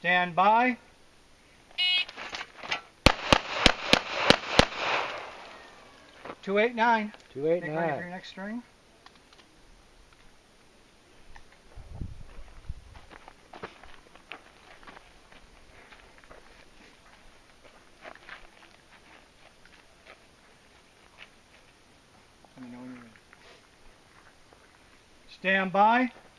Stand by. Two, 8, 9. 2, 8, Make 9. ready for your next string. Let me know when you're ready. Stand by.